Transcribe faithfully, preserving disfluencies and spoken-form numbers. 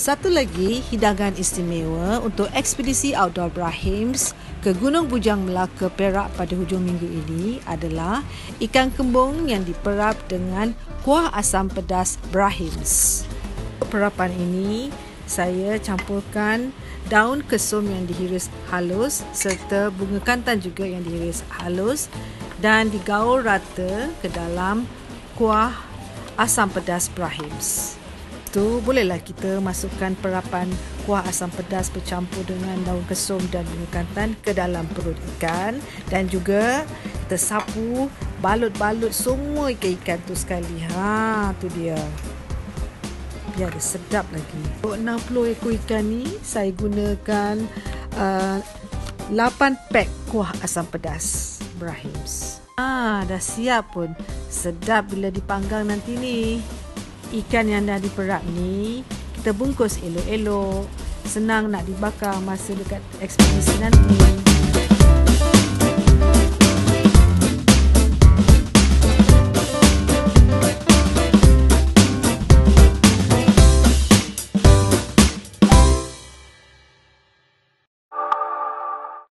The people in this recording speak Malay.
Satu lagi hidangan istimewa untuk ekspedisi outdoor Brahims ke Gunung Bujang Melaka, Perak pada hujung minggu ini adalah ikan kembung yang diperap dengan kuah asam pedas Brahims. Perapan ini saya campurkan daun kesum yang dihiris halus serta bunga kantan juga yang dihiris halus dan digaul rata ke dalam kuah asam pedas Brahims. Tu bolehlah kita masukkan perapan kuah asam pedas bercampur dengan daun kesum dan bunga kantan ke dalam perut ikan dan juga kita sapu balut-balut semua ikan-ikan tu sekali. Ha, tu dia. Biar dia sedap lagi. Untuk enam puluh ekor ikan ni saya gunakan uh, lapan pack kuah asam pedas Brahims. Ah, dah siap pun. Sedap bila dipanggang nanti ni. Ikan yang dah diperap ni kita bungkus elok-elok. Senang nak dibakar masa dekat ekspedisi nanti.